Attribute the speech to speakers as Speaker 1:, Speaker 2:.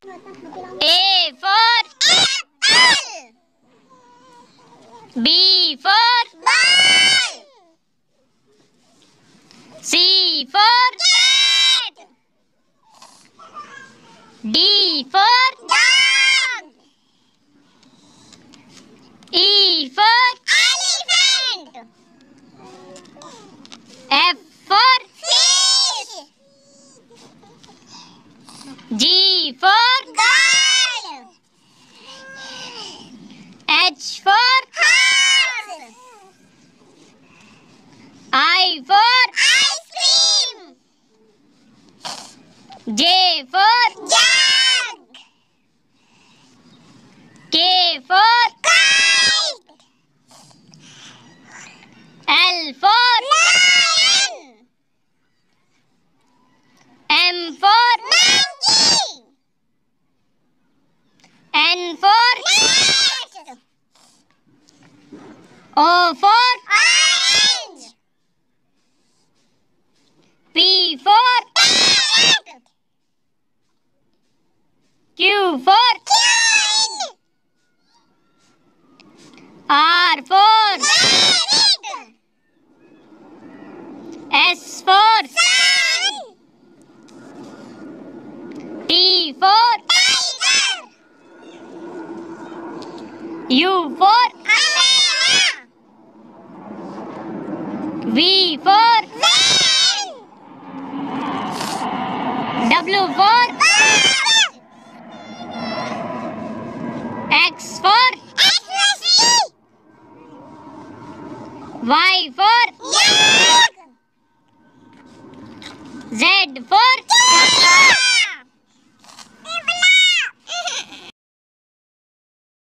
Speaker 1: A for apple. B for ball. C for cat. D for dog. E for elephant. F for fish. G for girl. H for horse. I for ice cream. J for jug. K for kite. L for lion. M for monkey. N for net. O for orange. P for parrot. Q for